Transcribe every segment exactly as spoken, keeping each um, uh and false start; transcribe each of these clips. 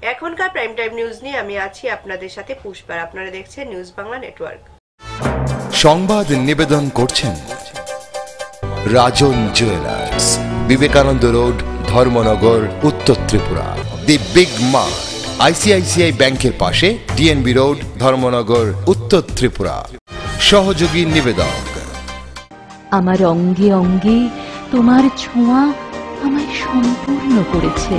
এখনকার prime time news নিয়ে আমি আছি আপনাদের সাথে পুষ্পার। আপনারা দেখছেন নিউজ বাংলা নেটওয়ার্ক। সংবাদ নিবেদন করছেন Rajan jewellers, Vivekananda road, Dharmanagar, Uttar Tripura. The big mart, ICICI ব্যাংকের পাশে, ডিএনবি রোড, ধর্মনগর, উত্তর ত্রিপুরা। সহযোগী নিবেদক। আমার অঙ্গে অঙ্গে তোমার ছোঁয়া আমায় সম্পূর্ণ করেছে।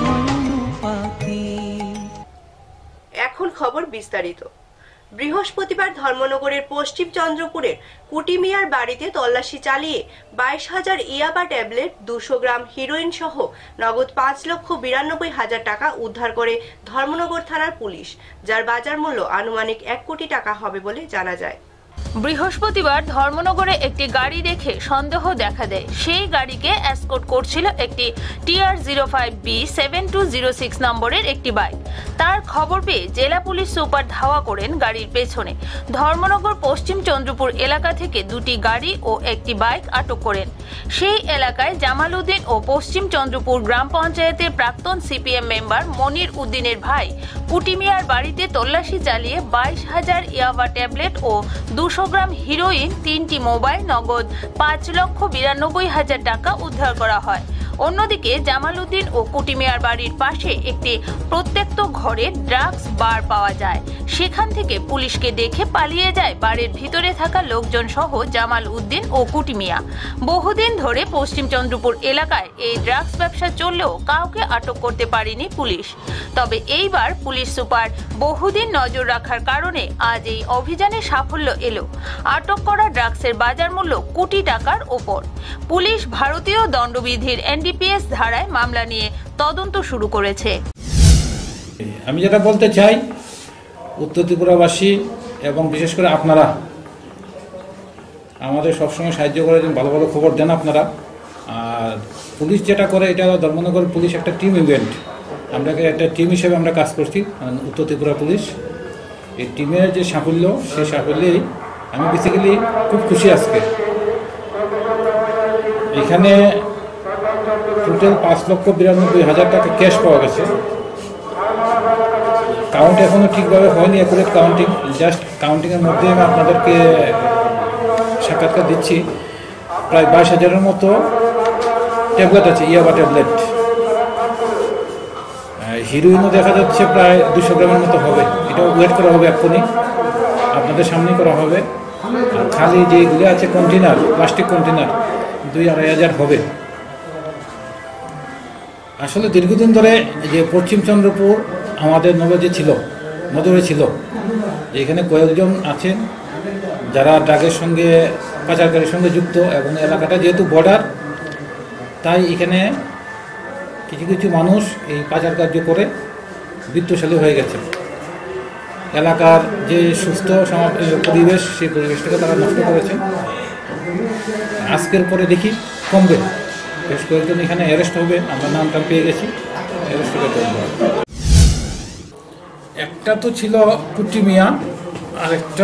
এখন খবর বিস্তারিত। বৃহস্পতিবার ধর্মনগরের পশ্চিম চন্দ্রপুরের কুটিমিয়ার বাড়িতে তল্লাশি চালিয়ে বাইশ হাজার ইয়াবা ট্যাবলেট, দুশো গ্রাম হিরোইন সহ নগদ পাঁচ লক্ষ বিরানব্বই হাজার টাকা উদ্ধার করে ধর্মনগর থানার পুলিশ, যার বাজার মূল্য আনুমানিক এক কোটি টাকা হবে বলে জানা যায়। বৃহস্পতিবার ধর্মনগরে একটি গাড়ি দেখে সন্দেহ দেখা দেয়। সেই গাড়িকে এসকর্ট করছিল একটি TR zero five B seven two zero six নম্বরের একটি বাইক। তার খবর পেয়ে জেলা পুলিশ সুপার ধাওয়া করেন গাড়ির পেছনে। ধর্মনগর পশ্চিম চন্দ্রপুর এলাকা থেকে দুটি গাড়ি ও একটি বাইক আটক করেন। সেই এলাকায় জামাল উদ্দিন ও পশ্চিম চন্দ্রপুর গ্রাম পঞ্চায়েতের প্রাক্তন সিপিএম মেম্বার মনির উদ্দিনের ভাই কুটিমিয়ার বাড়িতে তল্লাশি চালিয়ে বাইশ হাজার ইয়াবা ট্যাবলেট ও দুশো গ্রাম হিরোইন, তিনটি মোবাইল, নগদ পাঁচ লক্ষ বিরানব্বই হাজার টাকা উদ্ধার করা হয়। অন্যদিকে জামাল উদ্দিন ও কুটিমিয়ার বাড়ির পাশে একটি প্রত্যেক্ত ঘরে ড্রাগস বার পাওয়া যায়। সেখান থেকে পুলিশকে দেখে পালিয়ে যায় বাড়ির ভিতরে থাকা লোকজন সহ জামাল উদ্দিন ও কুটিমিয়া। বহুদিন ধরে পশ্চিম চন্দ্রপুর এলাকায় এই ড্রাগস ব্যবসা চললেও কাউকে আটক করতে পারেনি পুলিশ। তবে এইবার পুলিশ সুপার বহুদিন নজর রাখার কারণে আজ এই অভিযানে সাফল্য এলো। আটক করা ড্রাগসের বাজার মূল্য কোটি টাকার ওপর। পুলিশ ভারতীয় দণ্ডবিধির এনডিপিএস ধারায় মামলা নিয়ে তদন্ত শুরু করেছে। আমি যেটা বলতে চাই, উত্তর ত্রিপুরাবাসী এবং বিশেষ করে আপনারা আমাদের সবসময় সাহায্য করে দেন, ভালো ভালো খবর দেন আপনারা। আর পুলিশ যেটা করে, এটা ধর্মনগর পুলিশ একটা টিম ইভেন্ট, আমরা একটা টিম হিসেবে আমরা কাজ করছি উত্তর ত্রিপুরা পুলিশ। এই টিমের যে সাফল্য, সেই সাফল্যেই আমি বেসিক্যালি খুব খুশি। আজকে এখানে টোটাল পাঁচ লক্ষ বিরানব্বই হাজার টাকা ক্যাশ পাওয়া গেছে। কাউন্ট এখনো ঠিকভাবে হয়নি, অ্যাকুরেট কাউন্টিং, জাস্ট কাউন্টিংয়ের মধ্যে আমি আপনাদেরকে সাক্ষাৎকার দিচ্ছি। প্রায় বাইশ হাজারের মতো ট্যাবলেট আছে, ইয়াবা ট্যাবলেট। হিরোইনও দেখা যাচ্ছে প্রায় দুশো গ্রামের মতো হবে। এটাও ওয়েট করা হবে, এক্ষুনি আপনাদের সামনেই করা হবে। আর খালি যেগুলি আছে কন্টেনার, প্লাস্টিক কন্টেনার, দুই আড়াই হাজার হবে। আসলে দীর্ঘদিন ধরে যে পশ্চিম চন্দ্রপুর আমাদের নজরে ছিল নজরে ছিল এখানে কয়েকজন আছেন যারা ড্রাগের সঙ্গে, পাচারকারীর সঙ্গে যুক্ত, এবং এলাকাটা যেহেতু বর্ডার, তাই এখানে কিছু কিছু মানুষ এই পাচার কার্য করে বিত্তশালী হয়ে গেছে। এলাকার যে সুস্থ পরিবেশ, সেই পরিবেশটাকে তারা নষ্ট করেছে। আজকের পরে দেখি কমবে, বেশ কয়েকজন এখানে অ্যারেস্ট হবে, আমরা নামটা পেয়ে গেছি, অ্যারেস্ট হবে। একটা তো ছিল কুটিমিয়া, আর একটা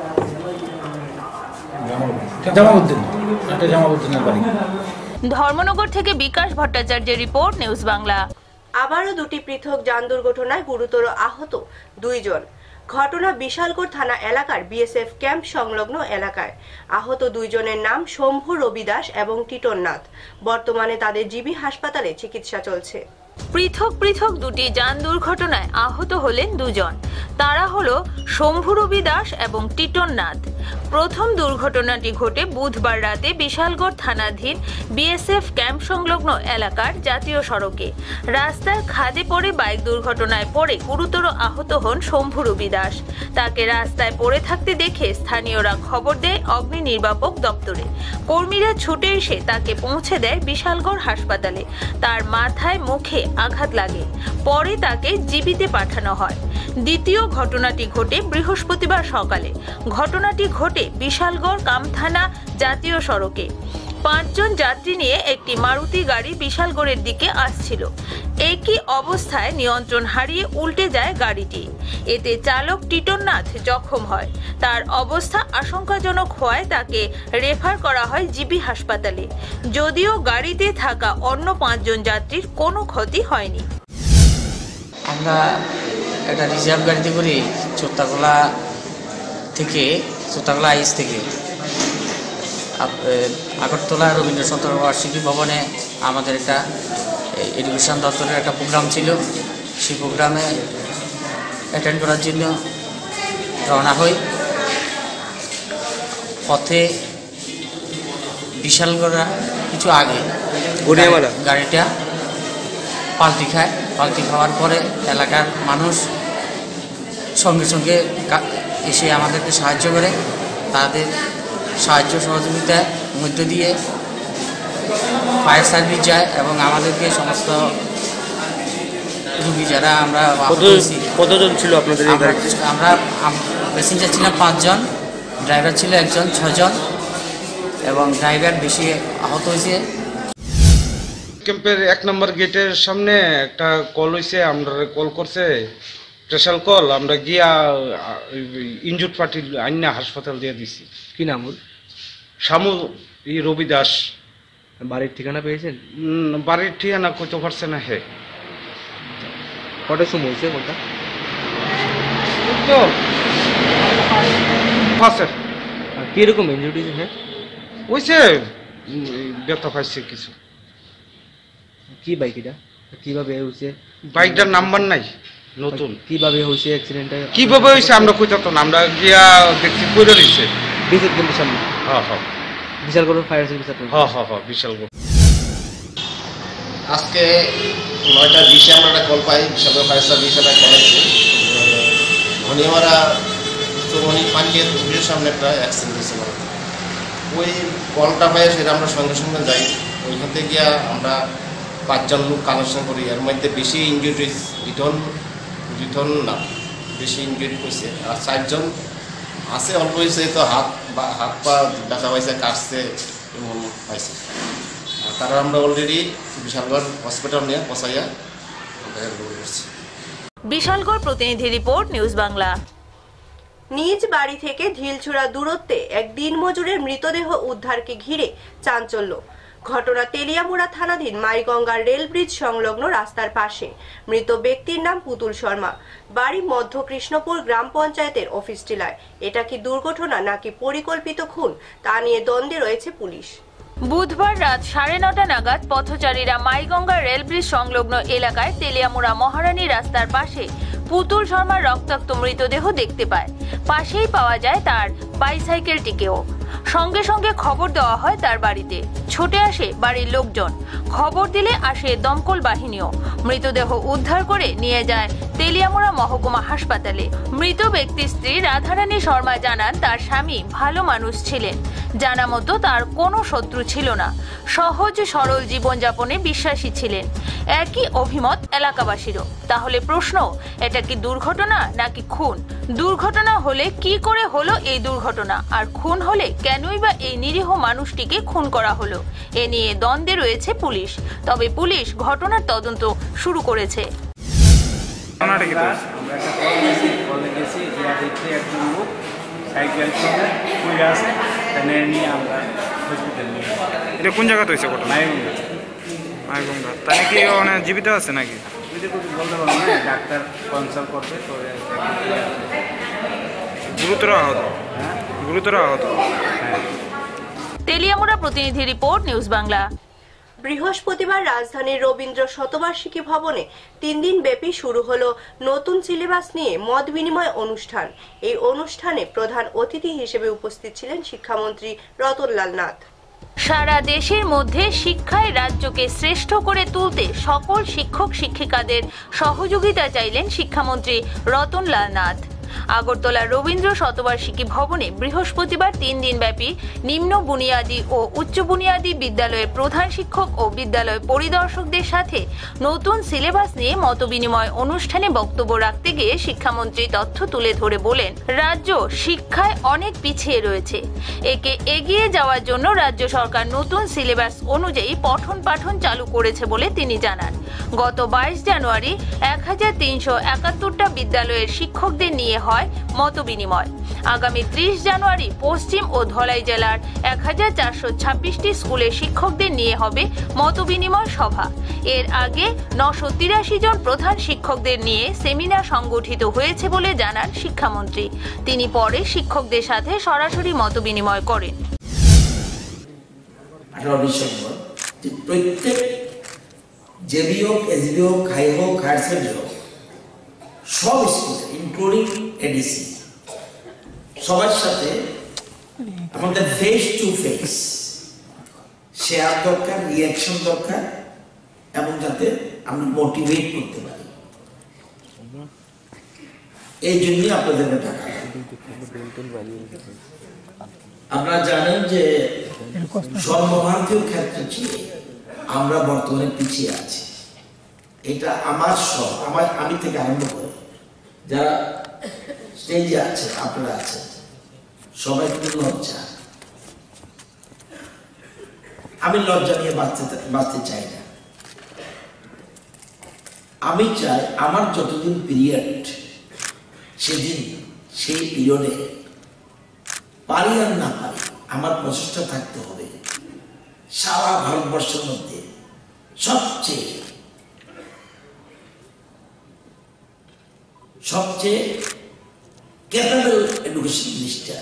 জামালউদ্দিন, একটা জামালউদ্দিনের বাড়ি। ধর্মনগর থেকে বিকাশ ভট্টাচার্যের রিপোর্ট, নিউজ বাংলা। আবারও দুটি পৃথক যান দুর্ঘটনায় গুরুতর আহত দুইজন। ঘটনা বিশালগড় থানা এলাকার বিএসএফ ক্যাম্প সংলগ্ন এলাকায়। আহত দুইজনের নাম শম্ভু রবি দাস এবং টিটন নাথ। বর্তমানে তাদের জিবি হাসপাতালে চিকিৎসা চলছে। পৃথক পৃথক দুটি যান দুর্ঘটনায় আহত হলেন দুজন। তারা হলো শম্ভু রবি দাস এবং টিটন নাথ। প্রথম দুর্ঘটনাটি ঘটে বুধবার রাতে বিশালগড় থানাধীন বিএসএফ ক্যাম্প সংলগ্ন এলাকার জাতীয় সড়কে। রাস্তার খাদে পড়ে বাইক দুর্ঘটনায় পড়ে গুরুতর আহত হন শম্ভু রবি দাস। তাকে রাস্তায় পড়ে থাকতে দেখে স্থানীয়রা খবর দেয় অগ্নি নির্বাপক দপ্তরে। কর্মীরা ছুটে এসে তাকে পৌঁছে দেয় বিশালগড় হাসপাতালে। তার মাথায়, মুখে আঘাত লাগে। পরে তাকে জিবিতে পাঠানো হয়। দ্বিতীয় ঘটনাটি ঘটে বৃহস্পতিবার সকালে। ঘটনাটি ঘটে বিশালগড় কামথানা জাতীয় সড়কে। পাঁচজন যাত্রী নিয়ে একটি মারুতি গাড়ি বিশালগড়ের দিকে আসছিল। একই অবস্থায় নিয়ন্ত্রণ হারিয়ে উল্টে যায় গাড়িটি। এতে চালক টিটন নাথ জখম হয়। তার অবস্থা আশঙ্কাজনক হওয়ায় তাকে রেফার করা হয় জিবি হাসপাতালে। যদিও গাড়িতে থাকা অন্য পাঁচজন যাত্রীর কোনো ক্ষতি হয়নি। আমরা একটা রিজার্ভ গাড়িতে করে চোত্তাগোলা থেকে চোত্তাগোলা আইস থেকে আগরতলা রবীন্দ্র শতবার্ষিকী ভবনে আমাদের একটা এডুকেশন দপ্তরের একটা প্রোগ্রাম ছিল। সেই প্রোগ্রামে অ্যাটেন্ড করার জন্য রওনা হই। পথে বিশালগড়া কিছু আগে গাড়িটা পাল্টি খায়। পাল্টি খাওয়ার পরে এলাকার মানুষ সঙ্গে সঙ্গে এসে আমাদেরকে সাহায্য করে। তাদের সাহায্য সহযোগিতার মধ্য দিয়ে ফায়ার সার্ভিস যায় এবং আমাদেরকে সমস্ত রুগী যারা আমরা কতজন ছিল আপনাদের? আমরা প্যাসেঞ্জার ছিলাম পাঁচজন, ড্রাইভার ছিল একজন, ছজন, এবং ড্রাইভার বেশি আহত হয়েছে। ক্যাম্পের এক নম্বর গেটের সামনে একটা কল হয়েছে, আমরা কল করছে স্পেশাল কল। আমরা গিয়া ইনজুড পার্টি আইনা হাসপাতাল দিয়ে দিছি। কি নাম ওর? শামু ই রবি দাস। বাড়ির ঠিকানা পেয়েছেন? বাড়ির ঠিকানা কইতে পারছে না। হে কটার সময় হয়েছে কোনটা? কিরকম ইনজুরি? হ্যাঁ হয়েছে, ব্যথা পাইছে কিছু। কি বাইক এটা? কিভাবে হয়েছে? বাইকটার নাম্বার নাই, নতুন। কিভাবে হয়েছে অ্যাক্সিডেন্টটা? কিভাবে হয়েছে আমরা কইতে তো না, আমরা গিয়া দেখছি কইরা রইছে বিদ্যুৎ কেন্দ্রের সামনে। হ্যাঁ হ্যাঁ, বিশালগড় ফায়ার সার্ভিস। হ্যাঁ হ্যাঁ হ্যাঁ, বিশালগড়। আজকে নয়টা বিশে আমরা একটা কল পাই, বিশালগড় ফায়ার সার্ভিস একটা কল আছে। ঘনিয়ামারা উচ্চমণি পাঞ্চেত অফিসের সামনে একটা অ্যাক্সিডেন্ট হয়েছে। ওই কলটা পাই, সেটা আমরা সঙ্গে সঙ্গে যাই। ওইখান থেকে গিয়া আমরা পাঁচজন লোক কালেকশন করি। এর মধ্যে বেশি ইনজুরি রিটার্ন রিটার্ন না, বেশি ইনজুরি হয়েছে। আর চারজন আছে, অল্প হয়েছে, তো হাত বা হাত পা ব্যথা পাইছে, কাটছে, এমন পাইছে। তারা আমরা অলরেডি বিশালগড় হসপিটাল নিয়ে পৌঁছাইয়া করছি। বিশালগড় প্রতিনিধি রিপোর্ট, নিউজ বাংলা। নিজ বাড়ি থেকে ঢিলছুড়া দূরত্বে এক দিনমজুরের মৃতদেহ উদ্ধারকে ঘিরে চাঞ্চল্য। ঘটনা তেলিয়ামুড়া থানাধীন মাইগঙ্গার রেল ব্রিজ সংলগ্ন রাস্তার পাশে। মৃত ব্যক্তির নাম পুতুল শর্মা, বাড়ি মধ্য কৃষ্ণপুর গ্রাম পঞ্চায়েতের অফিস টিলায়। এটা কি দুর্ঘটনা নাকি পরিকল্পিত খুন, তা নিয়ে দ্বন্দ্বে রয়েছে পুলিশ। বুধবার রাত সাড়ে নটা নাগাদ পথচারীরা মাইগঙ্গা রেল ব্রিজ সংলগ্ন এলাকায় তেলিয়ামুড়া মহারানী রাস্তার পাশে পুতুল শর্মার রক্তাক্ত মৃতদেহ দেখতে পায়। পাশেই পাওয়া যায় তার বাইসাইকেলটিকেও। সঙ্গে সঙ্গে খবর দেওয়া হয় তার বাড়িতে। ছুটে আসে বাড়ির লোকজন, খবর দিলে আসে দমকল বাহিনীও। মৃতদেহ উদ্ধার করে নিয়ে যায় তেলিয়ামুড়া মহকুমা হাসপাতালে। মৃত ব্যক্তির স্ত্রী রাধারানী শর্মা জানান, তার স্বামী ভালো মানুষ ছিলেন, জানা মতো তার কোনো শত্রু ছিল না, সহজ সরল জীবনযাপনে বিশ্বাসী ছিলেন। একই অভিমত এলাকাবাসীরও। তাহলে প্রশ্ন, এটা কি দুর্ঘটনা নাকি খুন? দুর্ঘটনা হলে কি করে হলো এই দুর্ঘটনা, আর খুন হলে কেনই বা এই নিরীহ মানুষটিকে খুন করা হলো? এ নিয়ে দ্বন্দ্বে রয়েছে পুলিশ। তবে পুলিশ ঘটনার তদন্ত শুরু করেছে। এটা কোন জায়গাতে হয়েছে ঘটনা? মাইগঙ্গা। তাই কি মানে জীবিত আছে নাকি? বলতে পারবো না, ডাক্তার কনসাল্ট করবে। গুরুতর আহত? হ্যাঁ, গুরুতর আহত। তেলিয়ামুড়া প্রতিনিধি রিপোর্ট, নিউজ বাংলা। বৃহস্পতিবার রাজধানীর রবীন্দ্র শতবার্ষিকী ভবনে তিন দিন ব্যাপী শুরু হলো নতুন সিলেবাস নিয়ে মত বিনিময় অনুষ্ঠান। এই অনুষ্ঠানে প্রধান অতিথি হিসেবে উপস্থিত ছিলেন শিক্ষামন্ত্রী রতনলাল নাথ। সারা দেশের মধ্যে শিক্ষায় রাজ্যকে শ্রেষ্ঠ করে তুলতে সকল শিক্ষক শিক্ষিকাদের সহযোগিতা চাইলেন শিক্ষামন্ত্রী রতনলাল নাথ। আগরতলা রবীন্দ্র শতবার্ষিকী ভবনে বৃহস্পতিবার তিন দিনব্যাপী নিম্ন বুনিয়াদী ও উচ্চ বুনিয়াদী বিদ্যালয়ের প্রধান শিক্ষক ও বিদ্যালয় পরিদর্শকদের সাথে নতুন সিলেবাস নিয়ে মতবিনিময় অনুষ্ঠানে বক্তব্য রাখতে গিয়ে শিক্ষামন্ত্রী তথ্য তুলে ধরে বলেন, রাজ্য শিক্ষায় অনেক পিছিয়ে রয়েছে। একে এগিয়ে যাওয়ার জন্য রাজ্য সরকার নতুন সিলেবাস অনুযায়ী পঠন পাঠন চালু করেছে বলে তিনি জানান। গত বাইশ জানুয়ারি এক হাজার তিনশো একাত্তরটা বিদ্যালয়ের শিক্ষকদের নিয়ে হয় হয় মত বিনিময়। আগামী ত্রিশ জানুয়ারি পশ্চিম ও ধলাই জেলার এক হাজার চারশো ছাব্বিশটি স্কুলের শিক্ষকদের নিয়ে হবে মত বিনিময় সভা। এর আগে নশো তিরাশি জন প্রধান শিক্ষকদের নিয়ে সেমিনার সংগঠিত হয়েছে বলে জানান শিক্ষামন্ত্রী। তিনি পরে শিক্ষকদের সাথে সরাসরি মত বিনিময় করেন। প্রত্যেক জেবি হোক, এসবি হোক, হাই হোক, হায়ার সেকেন্ডারি হোক, সব স্কুল ইনক্লুডিং এডিসি সবার সাথে আমাদের ফেস টু ফেস শেয়ার দরকার, রিয়াকশন দরকার, এবং যাতে আমরা মোটিভেট করতে পারি। এই জন্যই আপনাদের টাকা। আপনারা জানেন যে সর্বভারতীয় ক্ষেত্রে চেয়ে আমরা বর্তমানে পিছিয়ে আছি। এটা আমার সব আমার আমি থেকে আরম্ভ করে যারা স্টেজে আছে, আপনারা আছেন, সবাই কিন্তু লজ্জা। আমি লজ্জা নিয়ে বাঁচতে বাঁচতে চাই না। আমি চাই আমার যতদিন পিরিয়ড, সেদিন সেই পিরিয়ডে পারি আর না পারি আমার প্রচেষ্টা থাকতে হবে সারা ভারতবর্ষের মধ্যে সবচেয়ে সবচেয়ে ক্যাপাবল এডুকেশন মিনিস্টার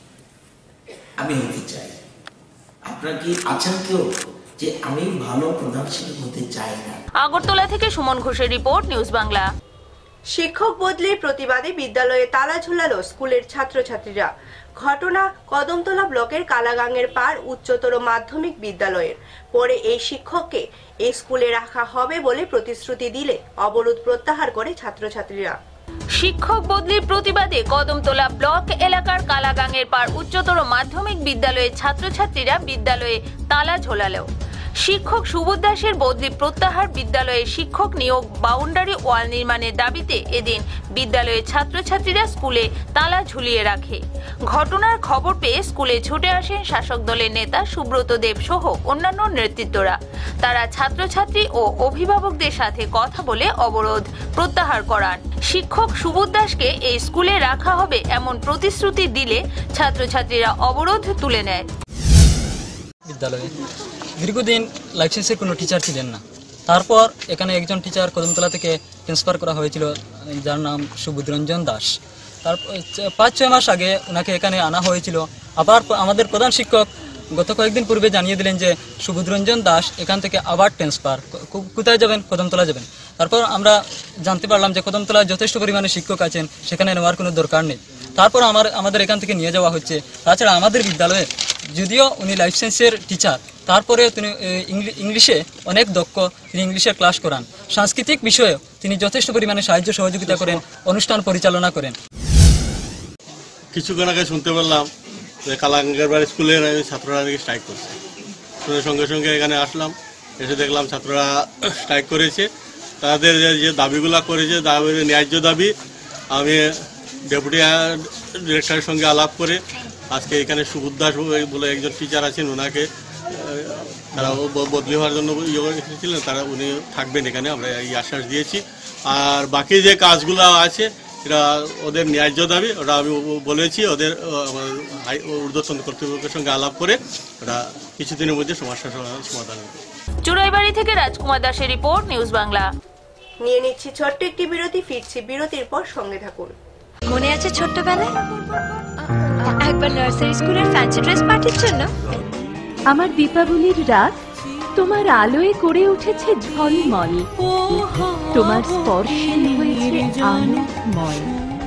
আমি হতে চাই। আপনারা কি আছেন কেউ যে আমি ভালো প্রধান শিক্ষক হতে চাই না? আগরতলা থেকে সুমন ঘোষের রিপোর্ট, নিউজ বাংলা। শিক্ষক বদলির প্রতিবাদে বিদ্যালয়ে তালা ঝুলালো স্কুলের ছাত্রছাত্রীরা। ঘটনা কদমতলা ব্লকের কালাগাঙের পার উচ্চতর মাধ্যমিক বিদ্যালয়ের। পরে এই শিক্ষককে এই স্কুলে রাখা হবে বলে প্রতিশ্রুতি দিলে অবরোধ প্রত্যাহার করে ছাত্রছাত্রীরা। শিক্ষক বদলির প্রতিবাদে কদমতলা ব্লক এলাকার কালাগাঙের পার উচ্চতর মাধ্যমিক বিদ্যালয়ের ছাত্রছাত্রীরা বিদ্যালয়ে তালা ঝোলালো। শিক্ষক সুবোধ দাসের বদলি প্রত্যাহার, বিদ্যালয়ে শিক্ষক নিয়োগ, বাউন্ডারি ওয়াল নির্মাণের দাবিতে এদিন বিদ্যালয়ের ছাত্রছাত্রীরা স্কুলে তালা ঝুলিয়ে রাখে। ঘটনার খবর পেয়ে স্কুলে ছুটে আসেন শাসক দলের নেতা সুব্রত দেব সহ অন্যান্য নেতৃত্বরা। তারা ছাত্রছাত্রী ও অভিভাবকদের সাথে কথা বলে অবরোধ প্রত্যাহার করান। শিক্ষক সুবোধ দাসকে এই স্কুলে রাখা হবে এমন প্রতিশ্রুতি দিলে ছাত্রছাত্রীরা অবরোধ তুলে নেয়। বিদ্যালয়ে দীর্ঘদিন লাইসেন্সের কোনো টিচার ছিলেন না। তারপর এখানে একজন টিচার কদমতলা থেকে ট্রান্সফার করা হয়েছিল, যার নাম সুবোধ রঞ্জন দাস। তারপর পাঁচ ছয় মাস আগে ওনাকে এখানে আনা হয়েছিল। আবার আমাদের প্রধান শিক্ষক গত কয়েকদিন পূর্বে জানিয়ে দিলেন যে সুবোধ রঞ্জন দাস এখান থেকে আবার ট্রান্সফার। কোথায় যাবেন? কদমতলা যাবেন। তারপর আমরা জানতে পারলাম যে কদমতলায় যথেষ্ট পরিমাণে শিক্ষক আছেন, সেখানে নেওয়ার কোনো দরকার নেই। তারপর আমার আমাদের এখান থেকে নিয়ে যাওয়া হচ্ছে। তাছাড়া আমাদের বিদ্যালয়ে যদিও উনি লাইসেন্সের টিচার, তারপরে তিনি ইংলিশে অনেক দক্ষ, তিনি ইংলিশে ক্লাস করান। সাংস্কৃতিক বিষয়ে তিনি যথেষ্ট পরিমাণে সাহায্য সহযোগিতা করেন, অনুষ্ঠান পরিচালনা করেন। কিছুক্ষণ আগে শুনতে পারলাম যে কালাঙ্গের বাড়ি স্কুলের ছাত্ররা নাকি স্ট্রাইক করছে। সঙ্গে সঙ্গে এখানে আসলাম, এসে দেখলাম ছাত্ররা স্ট্রাইক করেছে। তাদের যে দাবিগুলো করেছে, দাবির ন্যায্য দাবি, আমি ডেপুটি ডিরেক্টরের সঙ্গে আলাপ করে আজকে এখানে সুবোধ দাস বলে একজন টিচার আছেন, ওনাকে তারা বদলি হওয়ার জন্য এসেছিলেন, তারা উনি থাকবেন এখানে, আমরা এই আশ্বাস দিয়েছি। আর বাকি যে কাজগুলো আছে এটা ওদের ন্যায্য দাবি, ওটা আমি বলেছি ওদের ঊর্ধ্বতন কর্তৃপক্ষের সঙ্গে আলাপ করে ওটা কিছুদিনের মধ্যে সমস্যার সমাধান হবে। চুরাইবাড়ি থেকে রাজকুমার দাসের রিপোর্ট, নিউজ বাংলা। নিয়ে নিচ্ছি ছোট্ট একটি বিরতি, ফিরছি বিরতির পর, সঙ্গে থাকুন। মনে আছে ছোট্টবেলায় একবার নার্সারি স্কুলের ফ্যান্সি ড্রেস পার্টির জন্য? আমার দীপাবলির রাত তোমার আলোয় করে উঠেছে ঝলমল, তোমার স্পর্শে হয়েছে আনন্দময়।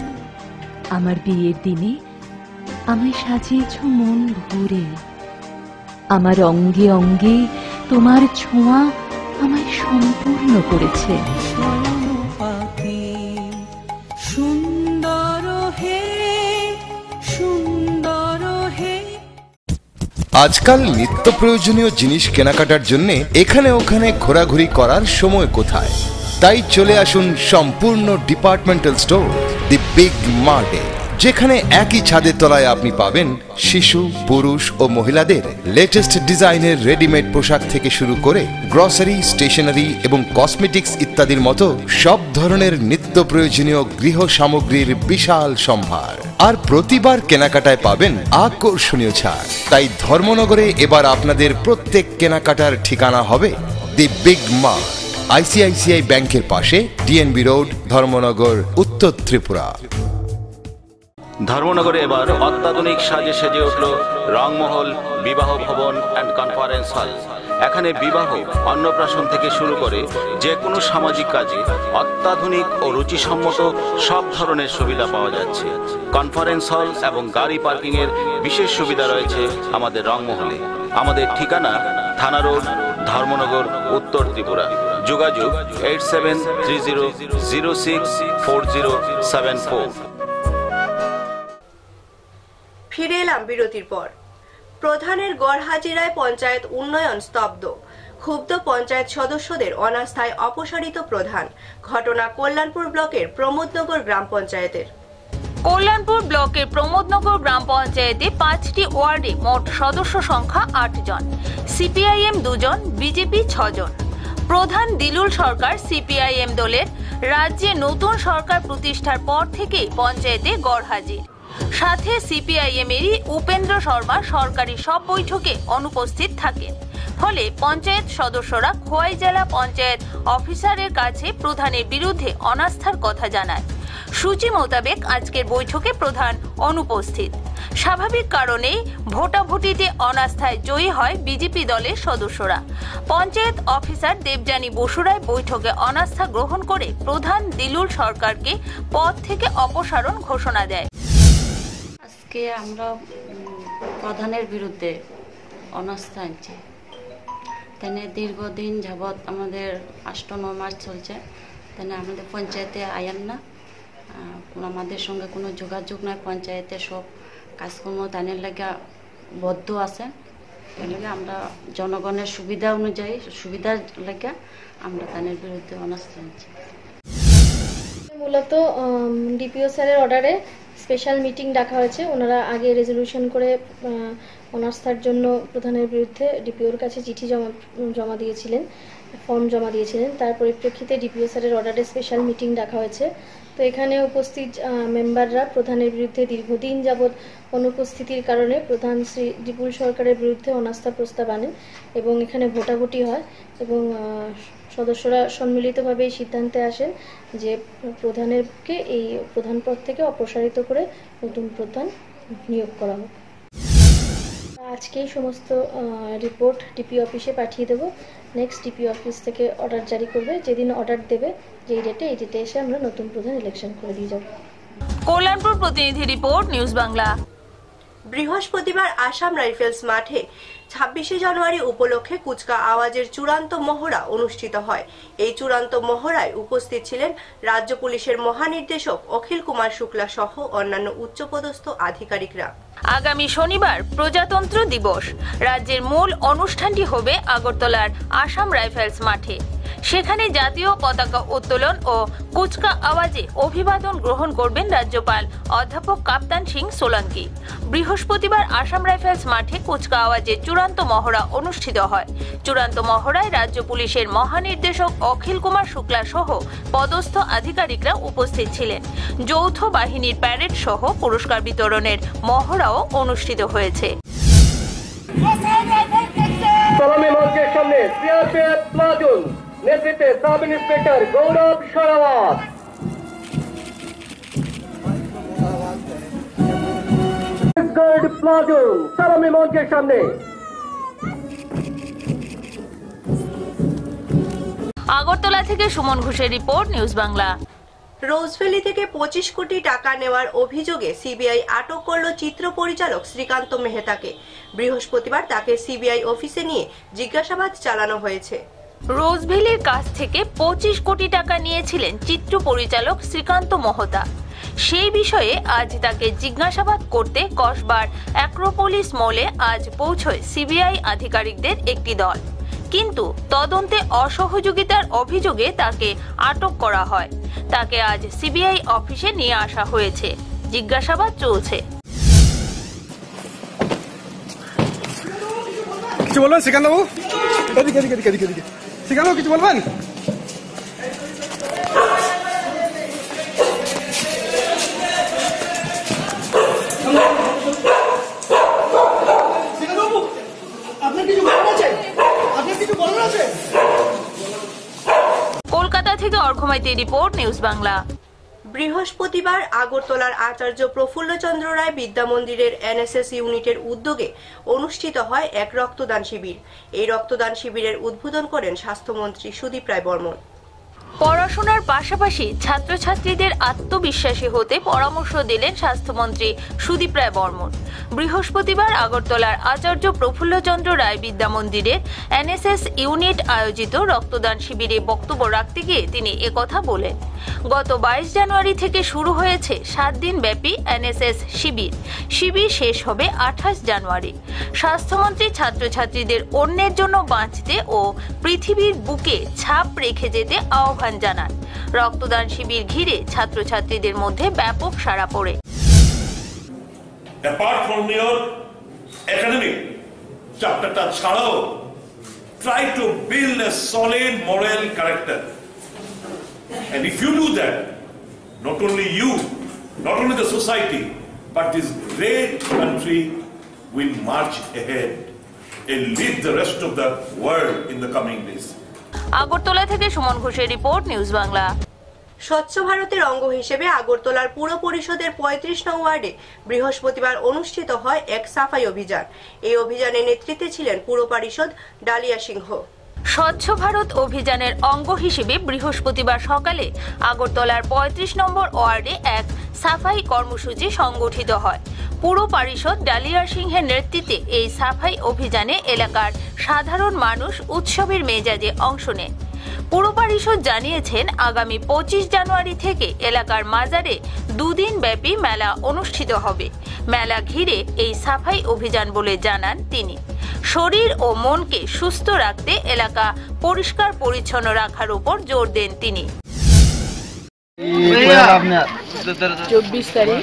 আমার বিয়ের দিনে আমায় সাজিয়েছ মন ভরে, আমার অঙ্গে অঙ্গে তোমার ছোঁয়া আমায় সম্পূর্ণ করেছে। সুন্দর হে সুন্দর হে। আজকাল নিত্য প্রয়োজনীয় জিনিস কেনাকাটার জন্য এখানে ওখানে ঘোরাঘুরি করার সময় কোথায়? তাই চলে আসুন সম্পূর্ণ ডিপার্টমেন্টাল স্টোর দি বিগ মার্টে। যেখানে একই ছাদের তলায় আপনি পাবেন শিশু, পুরুষ ও মহিলাদের লেটেস্ট ডিজাইনের রেডিমেড পোশাক থেকে শুরু করে গ্রসারি, স্টেশনারি এবং কসমেটিক্স ইত্যাদির মতো সব ধরনের নিত্য প্রয়োজনীয় গৃহ সামগ্রীর বিশাল সম্ভার। আর প্রতিবার কেনাকাটায় পাবেন আকর্ষণীয় ছাড়। তাই ধর্মনগরে এবার আপনাদের প্রত্যেক কেনাকাটার ঠিকানা হবে দি বিগ মার্ট, আইসিআইসিআই ব্যাংকের পাশে, ডিএনবি রোড, ধর্মনগর, উত্তর ত্রিপুরা। ধর্মনগরে এবার অত্যাধুনিক সাজে সেজে উঠল রংমহল বিবাহ ভবন অ্যান্ড কনফারেন্স হল। এখানে বিবাহ, অন্নপ্রাশন থেকে শুরু করে যে কোনো সামাজিক কাজে অত্যাধুনিক ও রুচিসম্মত সব ধরনের সুবিধা পাওয়া যাচ্ছে। কনফারেন্স হল এবং গাড়ি পার্কিং এর বিশেষ সুবিধা রয়েছে আমাদের রংমহলে। আমাদের ঠিকানা থানা রোড, ধর্মনগর, উত্তর ত্রিপুরা। যোগাযোগ eight seven three zero zero six four zero seven four. ফিরে এলাম বিরতির পর। প্রধানের গড় হাজিরায় পঞ্চায়েত উন্নয়ন স্তব্ধ, ক্ষুব্ধ পঞ্চায়েত সদস্যদের অনাস্থায় অপসারিত প্রধান। ঘটনা কল্যাণপুর ব্লকের প্রমোদনগর গ্রাম পঞ্চায়েতের। কল্যাণপুর ব্লকের প্রমোদনগর গ্রাম পঞ্চায়েতে পাঁচটি ওয়ার্ডে মোট সদস্য সংখ্যা আট জন, সিপিআইএম দুজন, বিজেপি ছজন। প্রধান দিলুল সরকার সিপিআইএম দলের রাজ্যে নতুন সরকার প্রতিষ্ঠার পর থেকেই পঞ্চায়েতে গড় হাজির। সাথে সিপিআইএম এরই উপেন্দ্র শর্মা সরকারি সব বৈঠকে অনুপস্থিত থাকেন। ফলে পঞ্চায়েত সদস্যরা খোয়াই জেলা পঞ্চায়েত অফিসারের কাছে প্রধানের বিরুদ্ধে অনাস্থার কথা জানায়। সূচি মোতাবেক আজকের বৈঠকে প্রধান অনুপস্থিত। স্বাভাবিক কারণেই ভোটাভুটিতে অনাস্থায় জয়ী হয় বিজেপি দলের সদস্যরা। পঞ্চায়েত অফিসার দেবযানী বসুরায় বৈঠকে অনাস্থা গ্রহণ করে প্রধান দিলুল সরকারকে পদ থেকে অপসারণ ঘোষণা দেয়। আজকে আমরা প্রধানের বিরুদ্ধে অনাস্থা আনছি। তেনে দীর্ঘদিন যাবৎ আমাদের আষ্ট ন মাস চলছে, তেনে আমাদের পঞ্চায়েতে আয়ান না, আমাদের সঙ্গে কোনো যোগাযোগ নাই। পঞ্চায়েতে সব কাজকর্ম তানের লাগা বদ্ধ আছে। এর লাগে আমরা জনগণের সুবিধা অনুযায়ী সুবিধার লেগে আমরা তানের বিরুদ্ধে অনাস্থা আনছি। মূলত ডিপিও স্যারের অর্ডারে স্পেশাল মিটিং ডাকা হয়েছে। ওনারা আগে রেজলিউশন করে অনাস্থার জন্য প্রধানের বিরুদ্ধে ডিপিওর কাছে চিঠি জমা জমা দিয়েছিলেন, ফর্ম জমা দিয়েছিলেন। তার পরিপ্রেক্ষিতে ডিপিও স্যারের অর্ডারে স্পেশাল মিটিং ডাকা হয়েছে। তো এখানে উপস্থিত মেম্বাররা প্রধানের বিরুদ্ধে দীর্ঘদিন যাবৎ অনুপস্থিতির কারণে প্রধান শ্রী দিপুল সরকারের বিরুদ্ধে অনাস্থা প্রস্তাব আনেন এবং এখানে ভোটাভুটি হয় এবং সদস্যরা সম্মিলিতভাবে এই সিদ্ধান্তে আসেন যে প্রধানেরকে এই প্রধান পদ থেকে অপসারিত করে নতুন প্রধান নিয়োগ করা হোক। আজকেই সমস্ত রিপোর্ট ডিপি অফিসে পাঠিয়ে দেব। নেক্সট ডিপি অফিস থেকে অর্ডার জারি করবে। যেদিন অর্ডার দেবে যেই ডেটে এই ডেটে এসে আমরা নতুন প্রধান ইলেকশন করে দিয়ে যাব। কল্যাণপুর প্রতিনিধি রিপোর্ট, নিউজ বাংলা। বৃহস্পতিবার আসাম রাইফেলস মাঠে ছাব্বিশে জানুয়ারি উপলক্ষে কুচকা আওয়াজের চূড়ান্ত মহড়া অনুষ্ঠিত হয়। এই চূড়ান্ত মহড়ায় উপস্থিত ছিলেন রাজ্য পুলিশের মহানির্দেশক অখিল কুমার শুক্লা সহ অন্যান্য উচ্চপদস্থ আধিকারিকরা। আগামী শনিবার প্রজাতন্ত্র দিবস। রাজ্যের মূল অনুষ্ঠানটি হবে আগরতলার আসাম রাইফেলস মাঠে। সেখানে জাতীয় পতাকা উত্তোলন ও কুচকা আওয়াজে অভিবাদন গ্রহণ করবেন রাজ্যপাল অধ্যাপক কাপ্তান সিং সোলাঙ্কি। বৃহস্পতিবার আসাম রাইফেলস মাঠে কুচকা আওয়াজের চূড়ান্ত মহড়া অনুষ্ঠিত হয়। চূড়ান্ত মহড়ায় রাজ্য পুলিশের মহানির্দেশক অখিল কুমার শুক্লা সহ পদস্থ আধিকারিকরা উপস্থিত ছিলেন। যৌথ বাহিনীর প্যারেড সহ পুরস্কার বিতরণের মহড়াও অনুষ্ঠিত হয়েছে। নেতৃত্বে sub inspector Gaurav Sarawat, platoon সালামি মঞ্চের সামনে। আগরতলা থেকে সুমন ঘোষের রিপোর্ট, নিউজ বাংলা। রোজভ্যালি থেকে পঁচিশ কোটি টাকা নেওয়ার অভিযোগে সিবিআই আটক করল চিত্র পরিচালক শ্রীকান্ত মেহতাকে। বৃহস্পতিবার তাকে সিবিআই অফিসে নিয়ে জিজ্ঞাসাবাদ চালানো হয়েছে। রোজভ্যালির কাছ থেকে পঁচিশ কোটি টাকা নিয়েছিলেন চিত্র পরিচালক শ্রীকান্ত মেহতা। সেই বিষয়ে আজ তাকে জিজ্ঞাসাবাদ করতে কসবার অ্যাক্রোপোলিস মলে আজ পৌঁছয় সিবিআই আধিকারিকদের একটি দল। কিন্তু তদন্তে অসহযোগিতার অভিযোগে তাকে আটক করা হয়। তাকে আজ সিবিআই অফিসে নিয়ে আসা হয়েছে। জিজ্ঞাসাবাদ চলছে। কিছু বলবেন সেখান বাবু? এদিকে এদিকে এদিকে এদিকে সেখান বাবু কিছু বলবেন? কলকাতা থেকে অর্ঘমাইতি রিপোর্ট, নিউজ বাংলা। বৃহস্পতিবার আগরতলার আচার্য প্রফুল্লচন্দ্র রায় বিদ্যা মন্দিরের এনএসএস ইউনিটের উদ্যোগে অনুষ্ঠিত হয় এক রক্তদান শিবির। এই রক্তদান শিবিরের উদ্বোধন করেন স্বাস্থ্যমন্ত্রী সুদীপ রায় বর্মন। পড়াশোনার পাশাপাশি ছাত্রছাত্রীদের আত্মবিশ্বাসী হতে পরামর্শ দিলেন স্বাস্থ্যমন্ত্রী সুদীপ রায় বর্মন। বৃহস্পতিবার আগরতলার আচার্য প্রফুল্লচন্দ্র রায় বিদ্যা মন্দিরে এনএসএস ইউনিট আয়োজিত রক্তদান শিবিরে বক্তব্য রাখতে গিয়ে তিনি একথা বলেন। গত বাইশ জানুয়ারি থেকে শুরু হয়েছে সাত দিন ব্যাপী এনএসএস শিবির। শিবির শেষ হবে আঠাশ জানুয়ারি। স্বাস্থ্যমন্ত্রী ছাত্রছাত্রীদের অন্যের জন্য বাঁচতে ও পৃথিবীর বুকে ছাপ রেখে যেতে আহ্বান জানান। রক্তদান শিবির ঘিরে ছাত্রছাত্রীদের মধ্যে ব্যাপক সাড়া পড়ে। Apart from your academic chapterটা ছাড়াও try to build a solid moral character, and if you do that, not only you, not only the society, but this great country will march ahead and lead the rest of the world in the coming days. Agartala থেকে সুমন ঘোষের report, news Bangla. স্বচ্ছ ভারতের অঙ্গ হিসেবে আগরতলার পুর পরিষদের পঁয়ত্রিশ নং ওয়ার্ডে বৃহস্পতিবার অনুষ্ঠিত হয় এক সাফাই অভিযান। এই অভিযানে নেতৃত্বে ছিলেন পুর পরিষদ ডালিয়া সিংহ। স্বচ্ছ ভারত অভিযানের অঙ্গ হিসেবে বৃহস্পতিবার সকালে আগরতলার পঁয়ত্রিশ নম্বর ওয়ার্ডে এক সাফাই কর্মসূচি সংগঠিত হয়। পুর পরিষদ ডালিয়া সিংহের নেতৃত্বে এই সাফাই অভিযানে এলাকার সাধারণ মানুষ উৎসবের মেজাজে অংশ নেন। পুর পরিষদ জানিয়েছেন, আগামী পঁচিশ জানুয়ারি থেকে এলাকার মাজারে দুদিন ব্যাপী মেলা অনুষ্ঠিত হবে। মেলা ঘিরে এই সাফাই অভিযান বলে জানান তিনি। শরীর ও মনকে সুস্থ রাখতে এলাকা পরিষ্কার পরিচ্ছন্ন রাখার উপর জোর দেন তিনি। চব্বিশ তারিখ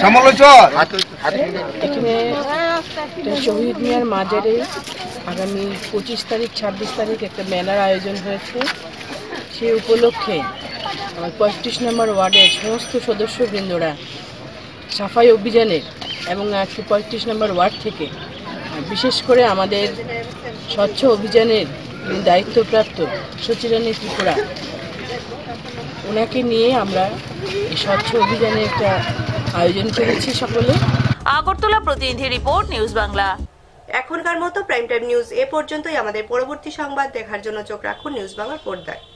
এখানে শহীদ মিয়ার মাজারে আগামী পঁচিশ তারিখ ছাব্বিশ তারিখ একটা মেলার আয়োজন হয়েছে। সেই উপলক্ষে আমার পঁয়ত্রিশ নম্বর ওয়ার্ডের সমস্ত সদস্যবৃন্দরা সাফাই অভিযানের এবং একশো পঁয়ত্রিশ নম্বর ওয়ার্ড থেকে বিশেষ করে আমাদের স্বচ্ছ অভিযানের দায়িত্বপ্রাপ্ত সচিরানী ত্রিপুরা, ওনাকে নিয়ে আমরা এই স্বচ্ছ অভিযানে একটা আয়োজন করেছি সকলে। আগরতলা প্রতিনিধি রিপোর্ট, নিউজ বাংলা। এখনকার মতো প্রাইম টাইম নিউজ এ পর্যন্তই। আমাদের পরবর্তী সংবাদ দেখার জন্য চোখ রাখুন নিউজ বাংলার পর্দায়।